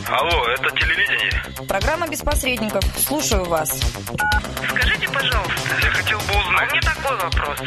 Алло, это телевидение? Программа «Без посредников». Слушаю вас. Скажите, пожалуйста. Я хотел бы узнать. У меня такой вопрос.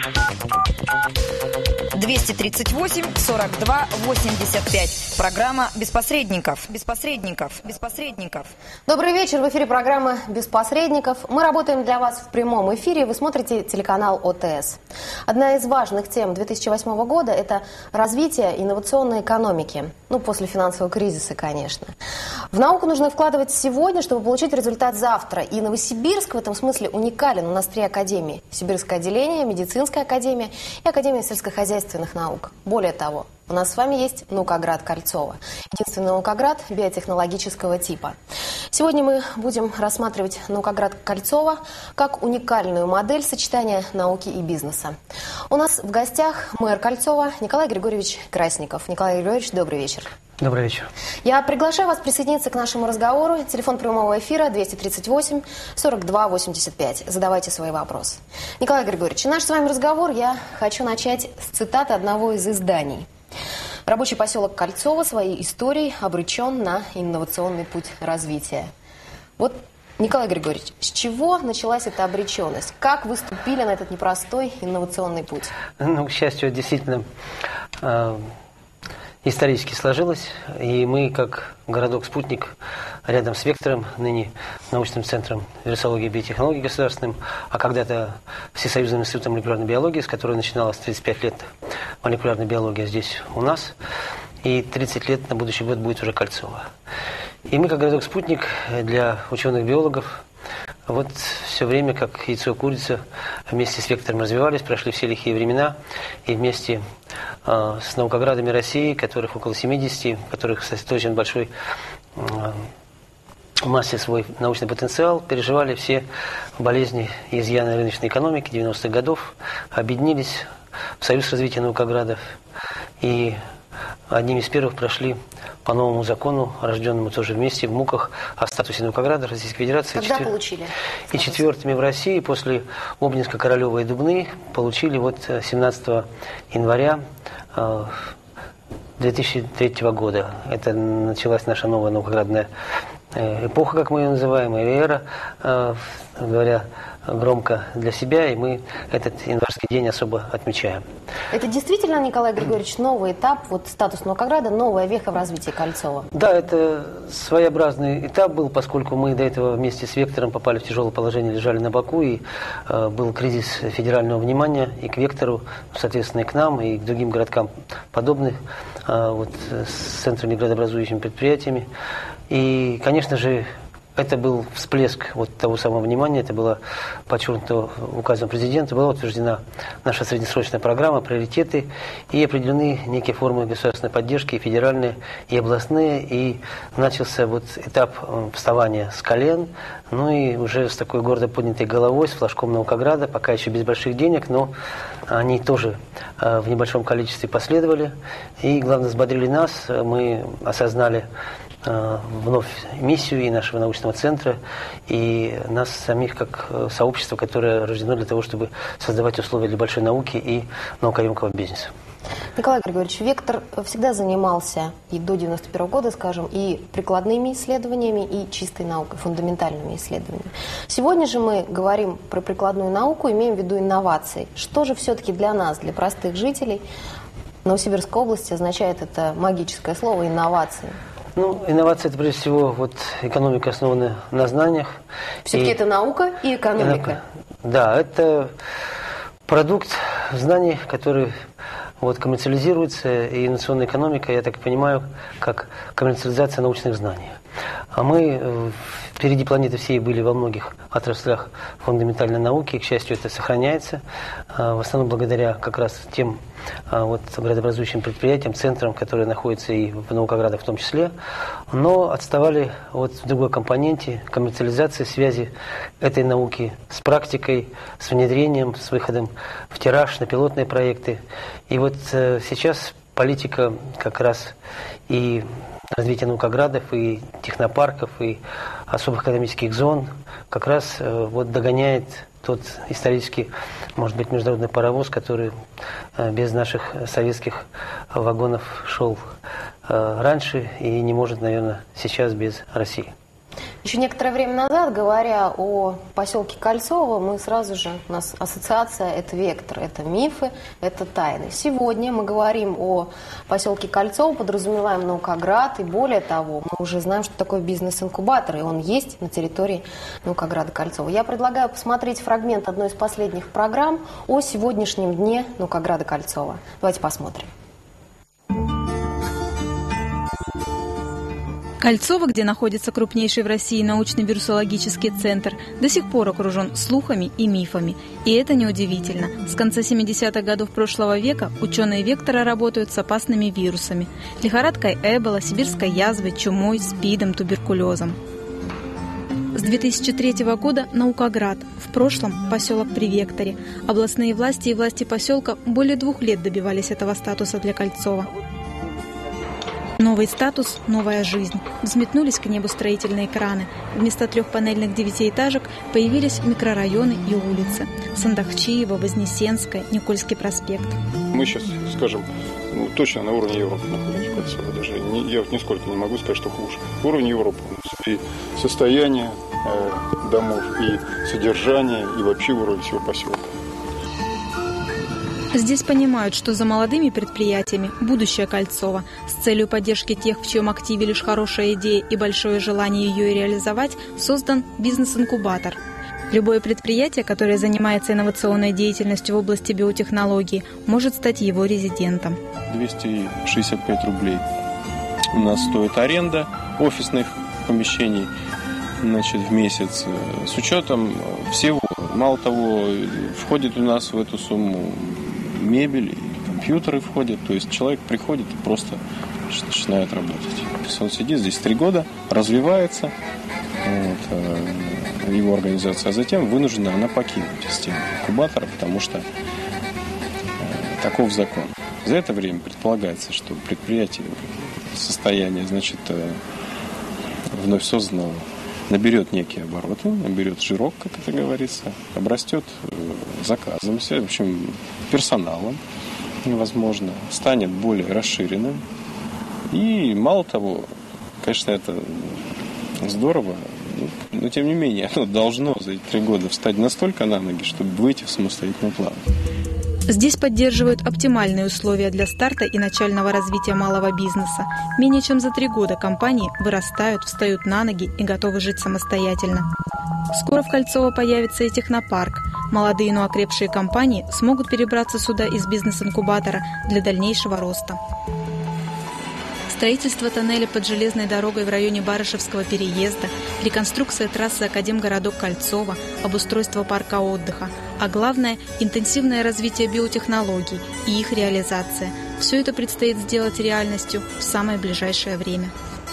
238 42 85. Программа «Без посредников». Без посредников. Без посредников. Добрый вечер. В эфире программа «Без посредников». Мы работаем для вас в прямом эфире. Вы смотрите телеканал ОТС. Одна из важных тем 2008 года – это развитие инновационной экономики. После финансового кризиса, конечно. В науку нужно вкладывать сегодня, чтобы получить результат завтра. И Новосибирск в этом смысле уникален. У нас 3 академии. Сибирское отделение, медицинская академия и Академия сельскохозяйственных наук. Более того, у нас с вами есть Наукоград Кольцово. Единственный Наукоград биотехнологического типа. Сегодня мы будем рассматривать Наукоград Кольцово как уникальную модель сочетания науки и бизнеса. У нас в гостях мэр Кольцова Николай Григорьевич Красников. Николай Григорьевич, добрый вечер. Добрый вечер. Я приглашаю вас присоединиться к нашему разговору. Телефон прямого эфира 238 42 85. Задавайте свои вопросы. Николай Григорьевич, наш с вами разговор я хочу начать с цитаты одного из изданий. Рабочий поселок Кольцово своей историей обречен на инновационный путь развития. Николай Григорьевич, с чего началась эта обреченность? Как вы ступили на этот непростой инновационный путь? К счастью, это действительно исторически сложилось. И мы, как городок-спутник, рядом с Вектором, ныне научным центром вирусологии и биотехнологий государственным, а когда-то Всесоюзным институтом молекулярной биологии, с которого начиналась 35 лет молекулярная биология здесь у нас, и 30 лет на будущий год будет уже Кольцово. И мы, как городок-спутник для ученых-биологов, все время, как яйцо-курица, вместе с Вектором развивались, прошли все лихие времена, и вместе с наукоградами России, которых около 70, в которых сосредоточен большой массе свой научный потенциал, переживали все болезни и изъяны рыночной экономики 90-х годов, объединились в Союз развития наукоградов и одними из первых прошли по новому закону, рожденному тоже вместе в муках, о статусе наукограда Российской Федерации. Когда получили? И четвертыми в России после Обнинска, Королева и Дубны получили 17 января 2003 года. Это началась наша новая наукоградная эпоха, как мы ее называем, или эра, говоря громко для себя, и мы этот январский день особо отмечаем. Это действительно, Николай Григорьевич, новый этап, статус Наукограда, новая веха в развитии Кольцова? Да, это своеобразный этап был, поскольку мы до этого вместе с Вектором попали в тяжелое положение, лежали на боку, и был кризис федерального внимания и к Вектору, соответственно, и к нам, и к другим городкам подобных, с центрами градообразующими предприятиями. И, конечно же, это был всплеск того самого внимания, это было подчеркнуто указом президента, была утверждена наша среднесрочная программа, приоритеты и определены некие формы государственной поддержки, и федеральные, и областные, и начался этап вставания с колен, и уже с такой гордо поднятой головой, с флажком Наукограда, пока еще без больших денег, но они тоже в небольшом количестве последовали, и, главное, взбодрили нас, мы осознали вновь миссию и нашего научного центра, и нас самих как сообщество, которое рождено для того, чтобы создавать условия для большой науки и наукоемкого бизнеса. Николай Григорьевич, Вектор всегда занимался и до 91 года, скажем, и прикладными исследованиями, и чистой наукой, фундаментальными исследованиями. Сегодня же мы говорим про прикладную науку, имеем в виду инновации. Что же все-таки для нас, для простых жителей Новосибирской области означает это магическое слово «инновации»? Инновация – это, прежде всего, экономика, основанная на знаниях. Все-таки это наука и экономика. Да, это продукт знаний, который коммерциализируется, и инновационная экономика, я так понимаю, как коммерциализация научных знаний. А мы впереди планеты всей были во многих отраслях фундаментальной науки, и, к счастью, это сохраняется, в основном благодаря как раз тем градообразующим предприятиям, центрам, которые находятся и в Наукоградах в том числе, но отставали в другой компоненте коммерциализации, связи этой науки с практикой, с внедрением, с выходом в тираж, на пилотные проекты. И сейчас политика как раз и развитие наукоградов, и технопарков, и особых экономических зон как раз догоняет тот исторический, может быть, международный паровоз, который без наших советских вагонов шел раньше и не может, наверное, сейчас без России. Еще некоторое время назад, говоря о поселке Кольцово, мы сразу же, у нас ассоциация – это вектор, это мифы, это тайны. Сегодня мы говорим о поселке Кольцово, подразумеваем Наукоград, и более того, мы уже знаем, что такое бизнес-инкубатор, и он есть на территории Наукограда Кольцово. Я предлагаю посмотреть фрагмент одной из последних программ о сегодняшнем дне Наукограда Кольцово. Давайте посмотрим. Кольцово, где находится крупнейший в России научно-вирусологический центр, до сих пор окружен слухами и мифами. И это неудивительно. С конца 70-х годов прошлого века ученые Вектора работают с опасными вирусами – лихорадкой Эбола, сибирской язвой, чумой, СПИДом, туберкулезом. С 2003 года Наукоград, в прошлом поселок при Векторе. Областные власти и власти поселка более 2 лет добивались этого статуса для Кольцова. Новый статус – новая жизнь. Взметнулись к небу строительные краны. Вместо 3-панельных 9-этажек появились микрорайоны и улицы. Сандахчиево, Вознесенская, Никольский проспект. Мы сейчас, скажем, точно на уровне Европы находимся в Кольцово. Даже я нисколько не могу сказать, что хуже. Уровень Европы у нас. И состояние домов, и содержание, и вообще уровень всего поселка. Здесь понимают, что за молодыми предприятиями будущее Кольцова. С целью поддержки тех, в чьем активе лишь хорошая идея и большое желание ее реализовать, создан бизнес-инкубатор. Любое предприятие, которое занимается инновационной деятельностью в области биотехнологий, может стать его резидентом. 265 рублей у нас стоит аренда офисных помещений, в месяц. С учетом всего, мало того, входит у нас в эту сумму мебель, и компьютеры входят, то есть человек приходит и просто начинает работать. То есть он сидит здесь 3 года, развивается, его организация, а затем вынуждена она покинуть стену инкубатора, потому что таков закон. За это время предполагается, что предприятие состояние, вновь созданного наберет некие обороты, наберет жирок, как это говорится, обрастет заказом, в общем, персоналом, возможно, станет более расширенным. И мало того, конечно, это здорово, но тем не менее, оно должно за эти 3 года встать настолько на ноги, чтобы выйти в самостоятельный план. Здесь поддерживают оптимальные условия для старта и начального развития малого бизнеса. Менее чем за 3 года компании вырастают, встают на ноги и готовы жить самостоятельно. Скоро в Кольцово появится и технопарк. Молодые, но окрепшие компании смогут перебраться сюда из бизнес-инкубатора для дальнейшего роста. Строительство тоннеля под железной дорогой в районе Барышевского переезда, реконструкция трассы Академгородок Кольцово, обустройство парка отдыха, а главное – интенсивное развитие биотехнологий и их реализация. Все это предстоит сделать реальностью в самое ближайшее время.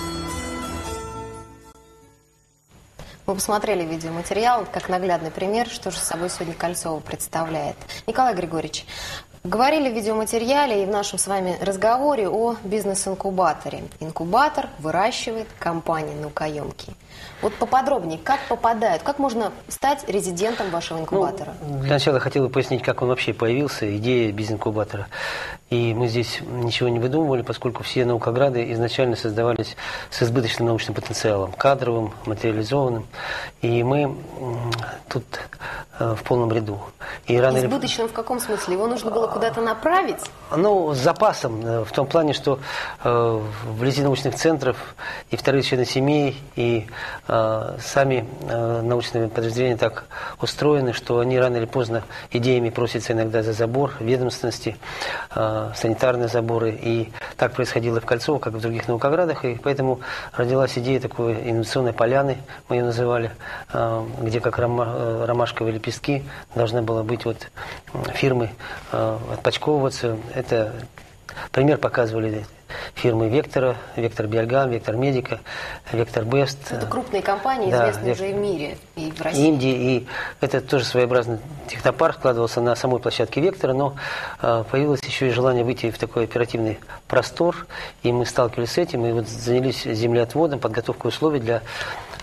Мы посмотрели видеоматериал как наглядный пример, что же собой сегодня Кольцово представляет. Николай Григорьевич, говорили в видеоматериале и в нашем с вами разговоре о бизнес-инкубаторе. Инкубатор выращивает компании наукоемкие. Вот поподробнее, как попадают, как можно стать резидентом вашего инкубатора? Для начала хотел бы пояснить, как он вообще появился, идея бизнес-инкубатора. И мы здесь ничего не выдумывали, поскольку все наукограды изначально создавались с избыточным научным потенциалом, кадровым, материализованным. И мы тут в полном ряду. И избыточным в каком смысле? Его нужно было куда-то направить? Ну, с запасом, в том плане, что вблизи научных центров и вторых членов семей, и сами научные подразделения так устроены, что они рано или поздно идеями просятся иногда за забор, ведомственности, санитарные заборы. И так происходило в Кольцово, как и в других наукоградах. И поэтому родилась идея такой инновационной поляны, мы ее называли, где как ромашковые лепестки должна была быть вот фирмы отпочковываться. Это пример показывали фирмы Вектора, Вектор Биогам, Вектор Медика, Вектор Бест. Это крупные компании, да, известные уже и в мире, и в России. Индии. И это тоже своеобразный технопарк складывался на самой площадке Вектора, но появилось еще и желание выйти в такой оперативный простор, и мы сталкивались с этим, и вот занялись землеотводом, подготовкой условий для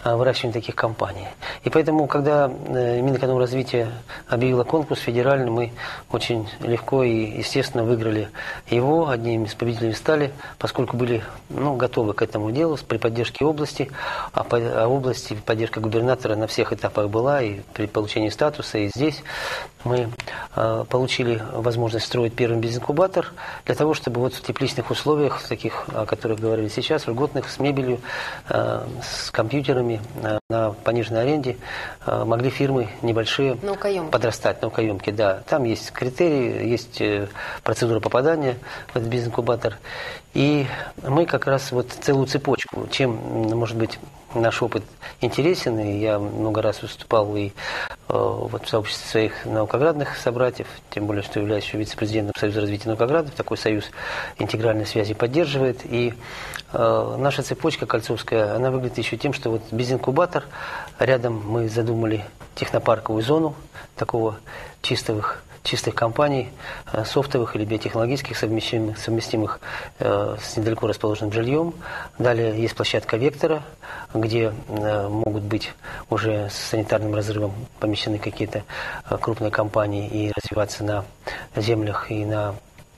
выращивания таких компаний. И поэтому, когда Минэкономразвития объявила конкурс федеральный, мы очень легко и естественно выиграли его, одним из победителей стали, поскольку были готовы к этому делу при поддержке области, а области поддержка губернатора на всех этапах была, и при получении статуса, и здесь мы получили возможность строить первый бизнес-инкубатор для того, чтобы вот в тепличных условиях, таких, о которых говорили сейчас, льготных, с мебелью, с компьютерами, на пониженной аренде, могли фирмы небольшие подрастать, наукоемки, да. Там есть критерии, есть процедура попадания в этот бизнес-инкубатор. И мы как раз вот целую цепочку, чем, может быть, наш опыт интересен, и я много раз выступал и вот в сообществе своих наукоградных собратьев, тем более, что являюсь еще вице-президентом Союза развития наукоградов, такой союз интегральной связи поддерживает. И наша цепочка кольцовская, она выглядит еще тем, что вот бизнес-инкубатор, рядом мы задумали технопарковую зону такого чистых компаний, софтовых или биотехнологических, совместимых с недалеко расположенным жильем. Далее есть площадка Вектора, где могут быть уже с санитарным разрывом помещены какие-то крупные компании и развиваться на землях и на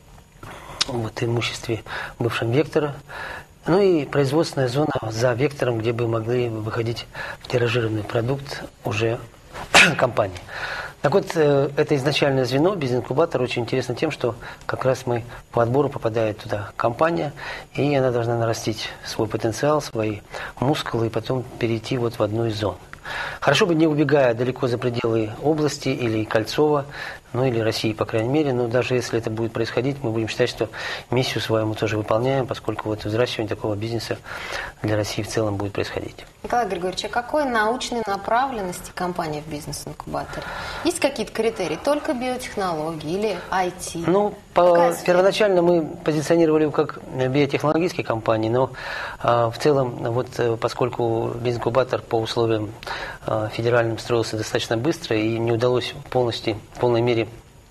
имуществе бывшем Вектора. Ну и производственная зона за Вектором, где бы могли выходить в тиражированный продукт уже компании. Так вот, это изначальное звено, бизнес-инкубатор, очень интересно тем, что как раз мы по отбору попадает туда компания, и она должна нарастить свой потенциал, свои мускулы, и потом перейти вот в одну из зон. Хорошо бы не убегая далеко за пределы области или Кольцова, или России, по крайней мере, но даже если это будет происходить, мы будем считать, что миссию свою мы тоже выполняем, поскольку вот взращивание такого бизнеса для России в целом будет происходить. Николай Григорьевич, а какой научной направленности компания в бизнес-инкубаторе? Есть какие-то критерии? Только биотехнологии или IT? Первоначально мы позиционировали его как биотехнологические компании, но в целом, поскольку бизнес-инкубатор по условиям федеральным строился достаточно быстро и не удалось в полной мере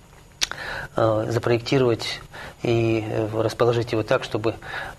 запроектировать и расположить его так, чтобы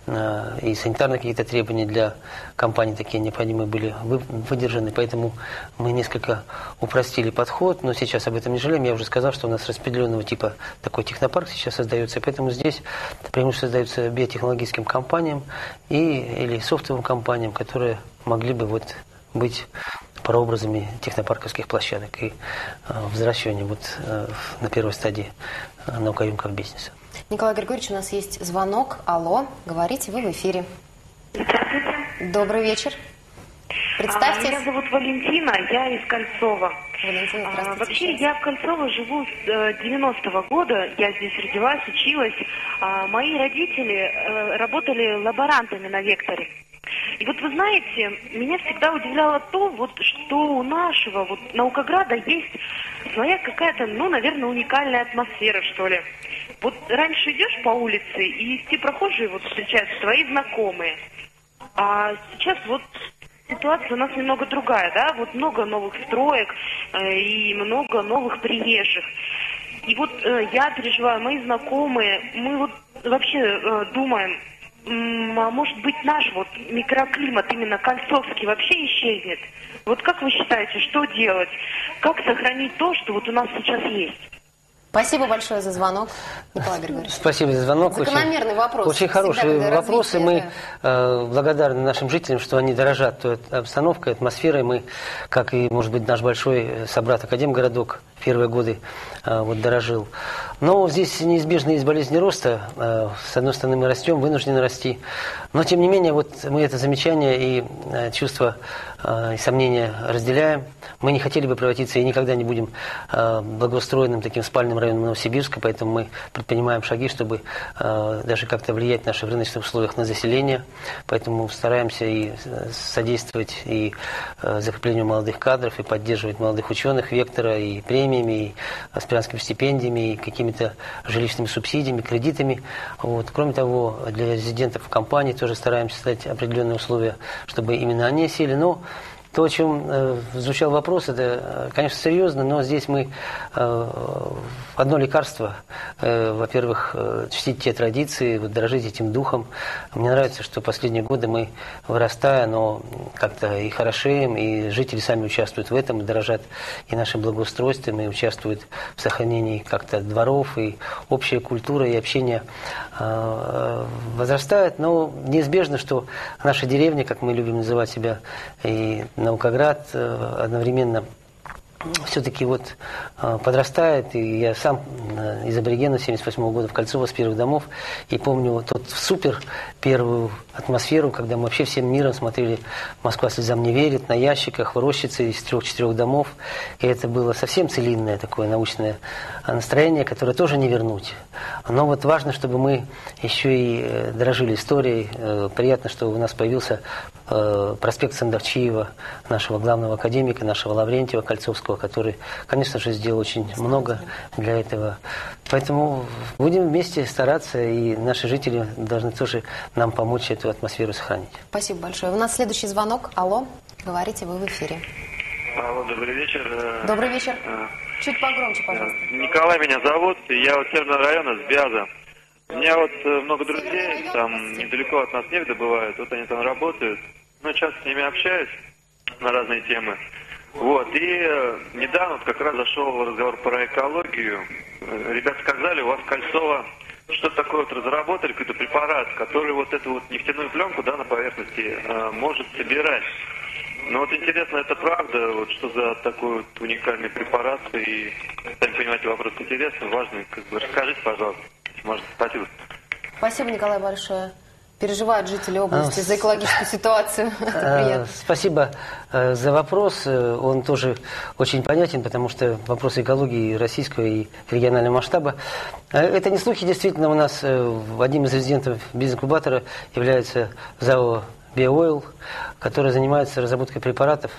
и санитарные какие-то требования для компаний такие необходимые были выдержаны. Поэтому мы несколько упростили подход, но сейчас об этом не жалеем. Я уже сказал, что у нас распределенного типа такой технопарк сейчас создается, и поэтому здесь преимущество создается биотехнологическим компаниям или софтовым компаниям, которые могли бы быть прообразами технопарковских площадок и взращивания на первой стадии наукоемкого бизнеса. Николай Григорьевич, у нас есть звонок. Алло, говорите, вы в эфире. Здравствуйте. Добрый вечер. Представьтесь. Меня зовут Валентина, я из Кольцова. Валентина, здравствуйте. Вообще, я в Кольцово живу с 90-го года. Я здесь родилась, училась. Мои родители работали лаборантами на Векторе. И вот вы знаете, меня всегда удивляло то, что у нашего наукограда есть своя какая-то, наверное, уникальная атмосфера, что ли. Вот раньше идешь по улице, и все прохожие встречаются твои знакомые. А сейчас ситуация у нас немного другая, да? Много новых строек и много новых приезжих. И я переживаю, мои знакомые, мы вообще думаем, а может быть наш микроклимат, именно кольцовский, вообще исчезнет? Как вы считаете, что делать? Как сохранить то, что у нас сейчас есть? Спасибо большое за звонок, Николай Григорьевич. Спасибо за звонок. Закономерный вопрос. Очень хорошие вопросы. Мы благодарны нашим жителям, что они дорожат той обстановкой, атмосферой. Мы, как и, может быть, наш большой собрат Академгородок, в первые годы дорожил. Но здесь неизбежно есть болезни роста. С одной стороны, мы растем, вынуждены расти. Но, тем не менее, мы это замечание и чувство и сомнения разделяем. Мы не хотели бы превратиться и никогда не будем благоустроенным таким спальным районом Новосибирска, поэтому мы предпринимаем шаги, чтобы даже как-то влиять в наших рыночных условиях на заселение. Поэтому стараемся и содействовать и закреплению молодых кадров, и поддерживать молодых ученых Вектора и премиями, и аспирантскими стипендиями, и какими-то жилищными субсидиями, кредитами. Кроме того, для резидентов компании тоже стараемся создать определенные условия, чтобы именно они сели. Но То, о чем звучал вопрос, это, конечно, серьезно, но здесь мы одно лекарство. Во-первых, чтить те традиции, вот, дорожить этим духом. Мне нравится, что последние годы мы, вырастая, но как-то и хорошеем, и жители сами участвуют в этом, и дорожат и нашим благоустройством, и участвуют в сохранении как-то дворов, и общая культура, и общение возрастает. Но неизбежно, что наша деревня, как мы любим называть себя, и Наукоград одновременно все-таки вот подрастает, и я сам из аборигена 78 года в Кольцово с первых домов, и помню тот супер первую атмосферу, когда мы вообще всем миром смотрели «Москва слезам не верит», на ящиках, в рощице из 3-4 домов, и это было совсем целинное такое научное настроение, которое тоже не вернуть. Но вот важно, чтобы мы еще и дорожили историей. Приятно, что у нас появился проспект Сандовчиева, нашего главного академика, нашего Лаврентьева Кольцовского, который, конечно же, сделал очень много для этого. Поэтому будем вместе стараться, и наши жители должны тоже нам помочь эту атмосферу сохранить. Спасибо большое. У нас следующий звонок. Алло, говорите, вы в эфире. Алло, добрый вечер. Добрый вечер. Чуть погромче, пожалуйста. Николай меня зовут, я вот Северного района, с Бяза. У меня вот много друзей, там недалеко от нас нефть добывают, вот они там работают. Ну, часто с ними общаюсь на разные темы. Вот, и недавно вот как раз зашел разговор про экологию. Ребята сказали, у вас в Кольцово что-то такое вот разработали, какой-то препарат, который вот эту вот нефтяную пленку, да, на поверхности может собирать. Ну вот интересно, это правда, вот что за такой вот уникальный препарат, и, сами понимаете, вопрос интересный, важный, как бы расскажите, пожалуйста, может, спасибо. Спасибо, Николай, большое. Переживают жители области за экологическую ситуацию. Это приятно. Спасибо за вопрос. Он тоже очень понятен, потому что вопрос экологии российского и регионального масштаба. Это не слухи, действительно, у нас одним из резидентов бизнес-инкубатора является ЗАО «Биойл», который занимается разработкой препаратов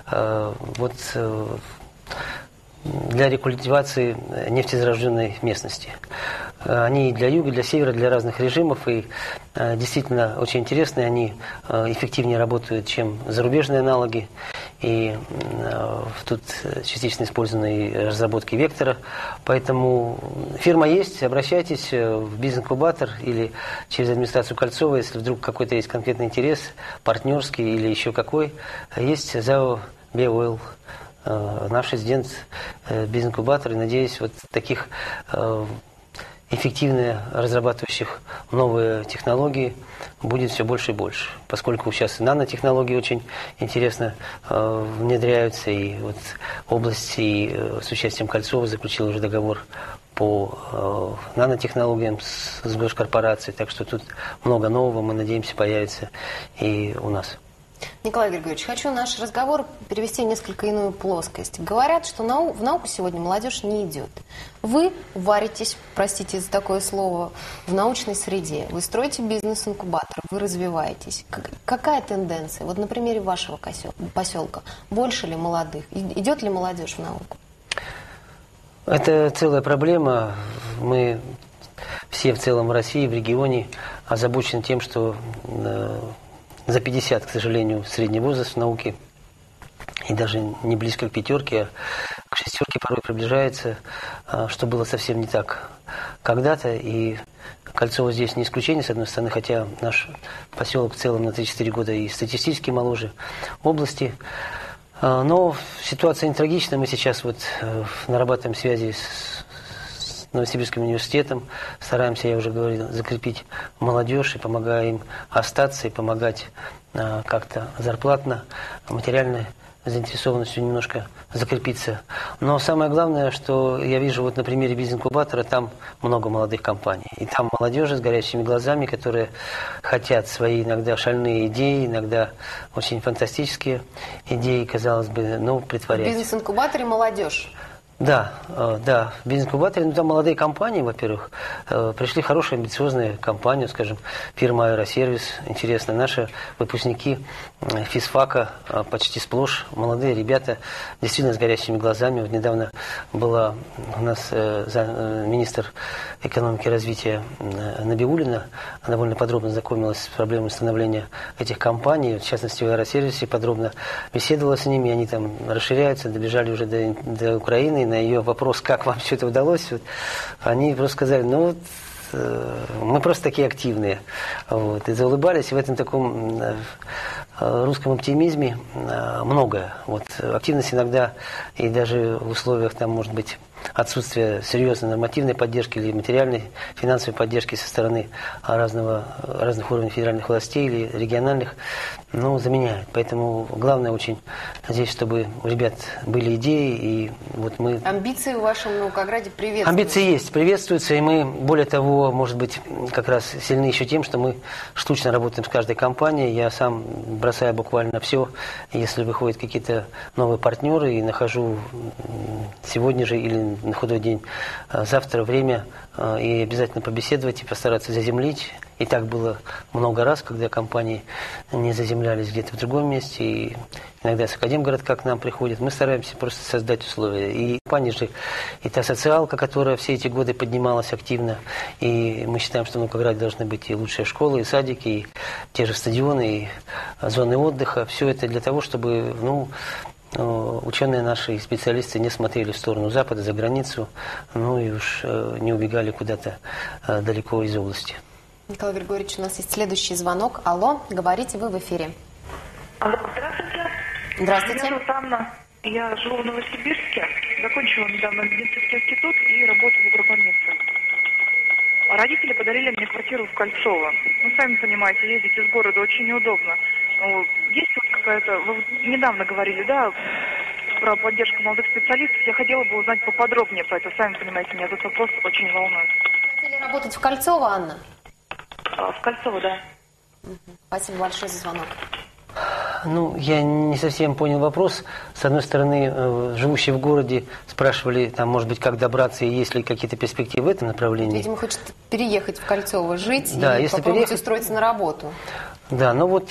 для рекультивации нефтезараженной местности. Они для юга, для севера, для разных режимов, и действительно очень интересные, они эффективнее работают, чем зарубежные аналоги, и тут частично использованы и разработки вектора, поэтому фирма есть, обращайтесь в бизнес-инкубатор или через администрацию Кольцова, если вдруг какой-то есть конкретный интерес, партнерский или еще какой, есть ЗАО «Биойл», наш резидент бизнес-инкубатор, и, надеюсь, вот таких эффективно разрабатывающих новые технологии будет все больше и больше, поскольку сейчас нанотехнологии очень интересно внедряются, и вот область и с участием Кольцова заключил уже договор по нанотехнологиям с госкорпорацией, так что тут много нового, мы надеемся, появится и у нас. Николай Григорьевич, хочу наш разговор перевести в несколько иную плоскость. Говорят, что в науку сегодня молодежь не идет. Вы варитесь, простите за такое слово, в научной среде. Вы строите бизнес-инкубатор, вы развиваетесь. Какая тенденция? Вот на примере вашего поселка. Больше ли молодых? Идет ли молодежь в науку? Это целая проблема. Мы все в целом в России, в регионе озабочены тем, что за 50, к сожалению, средний возраст в науке, и даже не близко к 5, а к 6 порой приближается, что было совсем не так когда-то. И Кольцово здесь не исключение, с одной стороны, хотя наш поселок в целом на 3-4 года и статистически моложе области. Но ситуация не трагична. Мы сейчас вот нарабатываем связи с Новосибирским университетом, стараемся, я уже говорил, закрепить молодежь и помогаем им остаться и помогать как-то зарплатно, материальной заинтересованностью немножко закрепиться. Но самое главное, что я вижу вот на примере бизнес-инкубатора, там много молодых компаний. И там молодежи с горящими глазами, которые хотят свои иногда шальные идеи, иногда очень фантастические идеи, казалось бы, но притворять. В бизнес-инкубаторе молодежь. Да, да, в бизнес-инкубаторе, ну, там молодые компании, во-первых, пришли хорошие, амбициозные компании, скажем, фирма «Аэросервис», интересно, наши выпускники физфака почти сплошь, молодые ребята, действительно с горящими глазами. Вот недавно была у нас министр экономики и развития Набиуллина, довольно подробно знакомилась с проблемой становления этих компаний, в частности, в «Аэросервисе», подробно беседовала с ними, они там расширяются, добежали уже до Украины. На ее вопрос, как вам все это удалось, вот, они просто сказали, ну вот, мы просто такие активные. Вот, и заулыбались, и в этом таком русском оптимизме многое. Вот, активность иногда, и даже в условиях, там, может быть, отсутствие серьезной нормативной поддержки или материальной, финансовой поддержки со стороны разных уровней федеральных властей или региональных, ну, заменяют. Поэтому главное очень здесь, чтобы у ребят были идеи, и вот мы... Амбиции в вашем Наукограде приветствуются? Амбиции есть, приветствуются, и мы, более того, может быть, как раз сильны еще тем, что мы штучно работаем с каждой компанией. Я сам бросаю буквально все, если выходят какие-то новые партнеры, и нахожу сегодня же или на худой день завтра время и обязательно побеседовать и постараться заземлить. И так было много раз, когда компании не заземлялись где-то в другом месте, и иногда с Академгородка к нам приходят. Мы стараемся просто создать условия. И компания же, и та социалка, которая все эти годы поднималась активно, и мы считаем, что в Наукограде должны быть и лучшие школы, и садики, и те же стадионы, и зоны отдыха. Все это для того, чтобы, ну, ученые наши и специалисты не смотрели в сторону Запада, за границу, ну и уж не убегали куда-то далеко из области. Николай Григорьевич, у нас есть следующий звонок. Алло, говорите, вы в эфире. Алло, здравствуйте. Здравствуйте. Меня зовут Анна. Я живу в Новосибирске. Закончила недавно медицинский институт и работаю в агробольнице. Родители подарили мне квартиру в Кольцово. Ну, сами понимаете, ездить из города очень неудобно. Ну, есть вот какая-то... Вы недавно говорили, да, про поддержку молодых специалистов. Я хотела бы узнать поподробнее про это. Сами понимаете, меня этот вопрос очень волнует. Хотели работать в Кольцово, Анна? В Кольцово, да. Спасибо большое за звонок. Ну, я не совсем понял вопрос. С одной стороны, живущие в городе спрашивали, там, может быть, как добраться и есть ли какие-то перспективы в этом направлении. Видимо, хочет переехать в Кольцово жить, да, и если попробовать устроиться на работу. Да, ну вот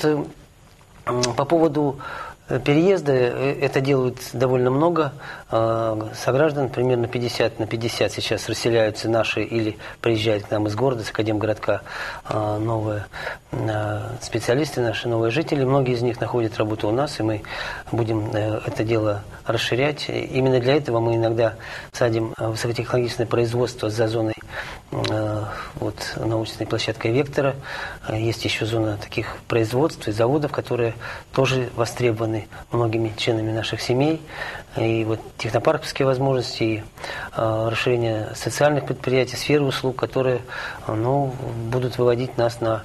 по поводу переезда это делают довольно много сограждан, примерно 50 на 50 сейчас расселяются наши или приезжают к нам из города, с Академгородка новые специалисты, наши новые жители. Многие из них находят работу у нас, и мы будем это дело расширять. Именно для этого мы иногда садим высокотехнологичное производство за зоной вот, научной площадкой «Вектора». Есть еще зона таких производств и заводов, которые тоже востребованы многими членами наших семей. И вот технопарковские возможности, и расширение социальных предприятий, сферы услуг, которые, ну, будут выводить нас на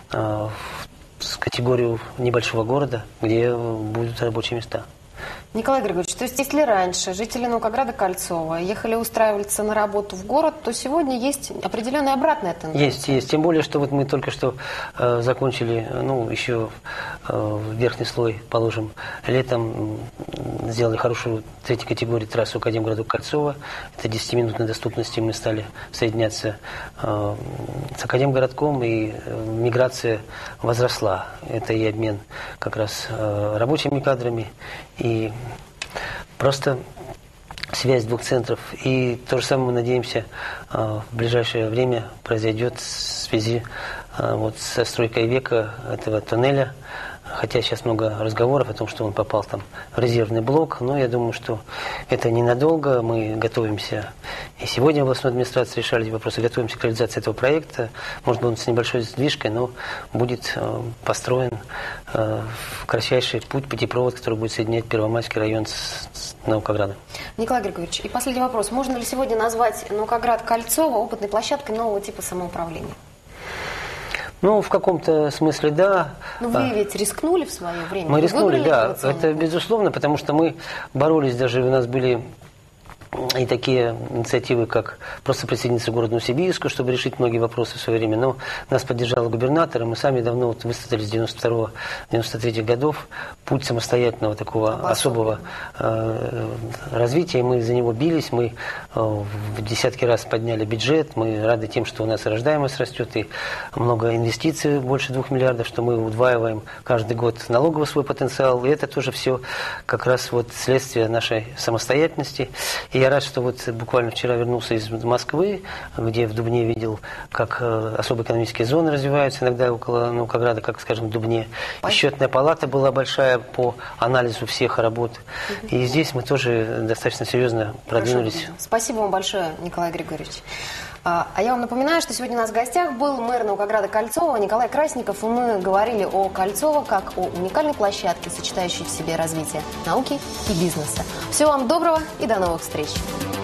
категорию небольшого города, где будут рабочие места. Николай Григорьевич, то есть если раньше жители Наукограда Кольцова ехали устраиваться на работу в город, то сегодня есть определенная обратная тенденция? Есть. Тем более, что вот мы только что закончили, ну, еще верхний слой, положим, летом сделали хорошую третьей категории трассу Академгородок Кольцова. Это 10-минутной доступности мы стали соединяться с Академгородком, и миграция возросла. Это и обмен как раз рабочими кадрами, и просто связь двух центров. И то же самое мы надеемся в ближайшее время произойдет в связи вот со стройкой века этого туннеля. Хотя сейчас много разговоров о том, что он попал там в резервный блок, но я думаю, что это ненадолго. Мы готовимся, и сегодня в областной администрации решали эти вопросы, готовимся к реализации этого проекта. Может быть, он с небольшой сдвижкой, но будет построен кратчайший путепровод, который будет соединять Первомайский район с Наукоградом. Николай Григорьевич, и последний вопрос. Можно ли сегодня назвать Наукоград Кольцово опытной площадкой нового типа самоуправления? Ну, в каком-то смысле, да. Но вы ведь рискнули в свое время. Мы рискнули, да. Это безусловно, потому что мы боролись, даже у нас были и такие инициативы, как просто присоединиться к городу Новосибирску, чтобы решить многие вопросы в свое время. Но нас поддержал губернатор, и мы сами давно выстроили с 92-93 годов путь самостоятельного такого особого развития. Мы за него бились, мы в десятки раз подняли бюджет, мы рады тем, что у нас рождаемость растет, и много инвестиций, больше 2 миллиардов, что мы удваиваем каждый год налоговый свой потенциал. И это тоже все как раз вот следствие нашей самостоятельности. И я рад, что вот буквально вчера вернулся из Москвы, где в Дубне видел, как особые экономические зоны развиваются иногда около Наукограда, как, скажем, в Дубне. Счетная палата была большая по анализу всех работ. И здесь мы тоже достаточно серьезно продвинулись. Хорошо. Спасибо вам большое, Николай Григорьевич. А я вам напоминаю, что сегодня у нас в гостях был мэр Наукограда Кольцова Николай Красников, и мы говорили о Кольцово как о уникальной площадке, сочетающей в себе развитие науки и бизнеса. Всего вам доброго и до новых встреч!